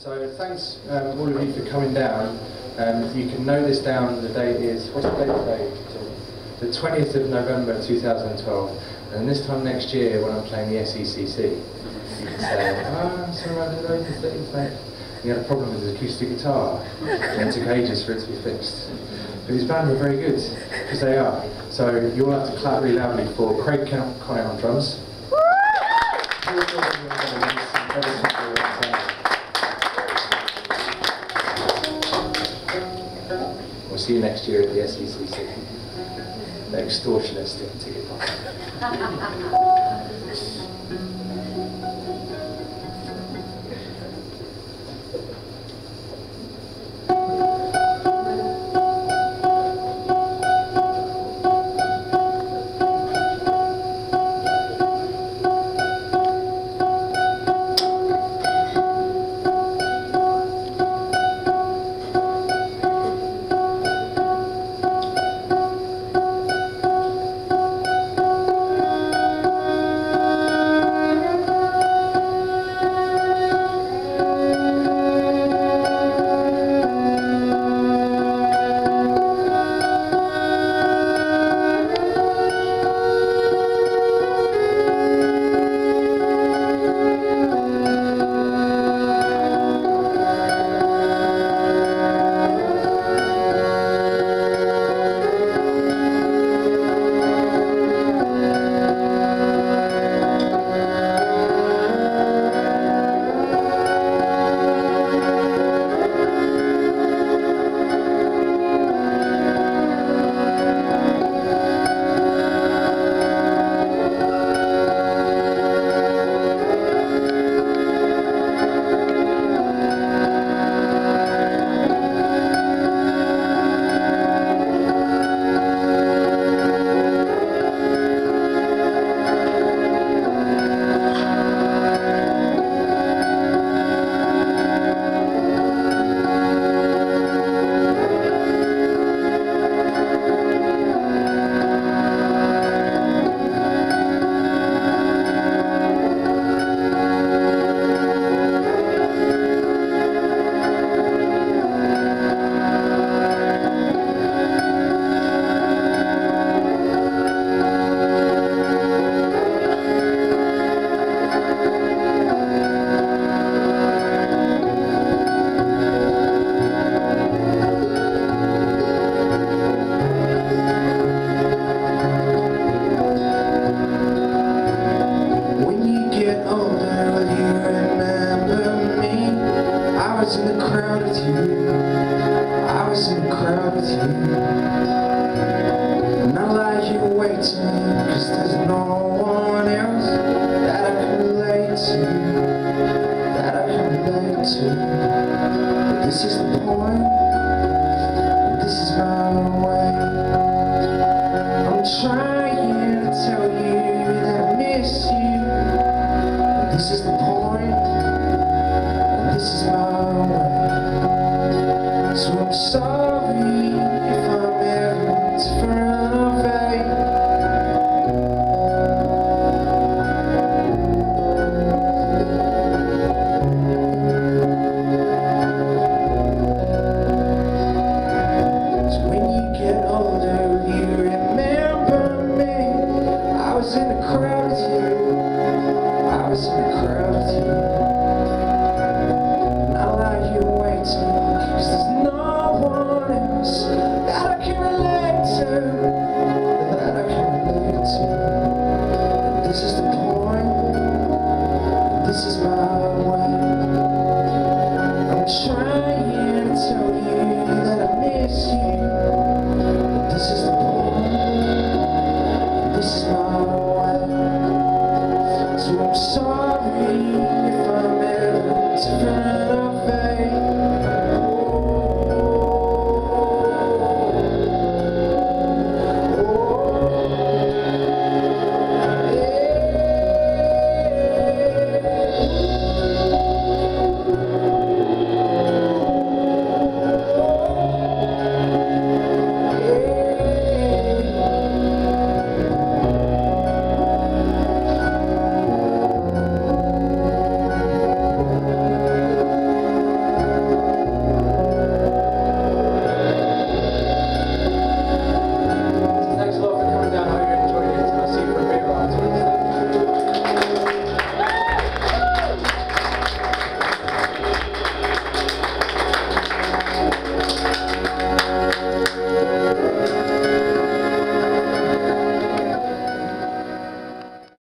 So thanks all of you for coming down. You can note this down. The date is, what's the date today? The 20th of November 2012. And this time next year when I'm playing the SECC, you can say, it's alright, he had a problem with his acoustic guitar and it took ages for it to be fixed. But his band were very good, because they are. So you'll have to clap really loudly for Craig Connish on drums. We'll see you next year at the SECC. The extortionist ticket box. I was in the crowd with you, and I lie here waiting, cause there's no one else that I can relate to, But this is the point, and this is my way. I'm trying to tell you that I miss you, but this is the point, and this is my